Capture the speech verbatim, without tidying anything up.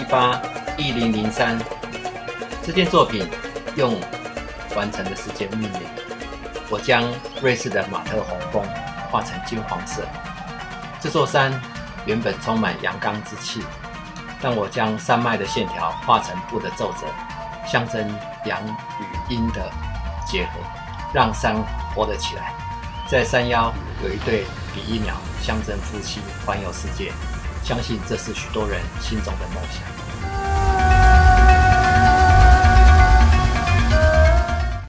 八一零零三。这件作品用完成的时间命名。我将瑞士的马特洪峰画成金黄色。这座山原本充满阳刚之气，但我将山脉的线条画成布的皱褶，象征阳与阴的结合，让山活了起来。在山腰有一对比翼鸟，象征夫妻环游世界。相信这是许多人心中的梦想。